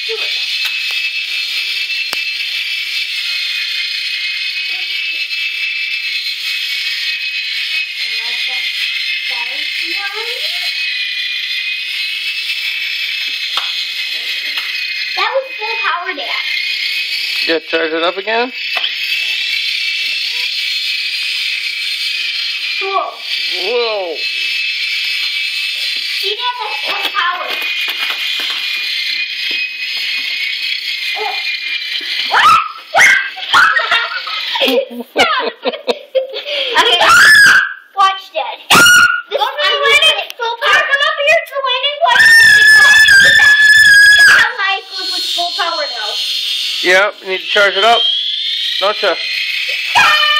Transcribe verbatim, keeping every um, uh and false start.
That was full power, Dad. Yeah, charge it up again. Cool. Whoa. See, Dad, that's full power. Okay, watch, Dad. This Go for the landing. Full power. Come up here to landing. Watch. How high it goes with full power now. Yep, you need to charge it up. Don't you?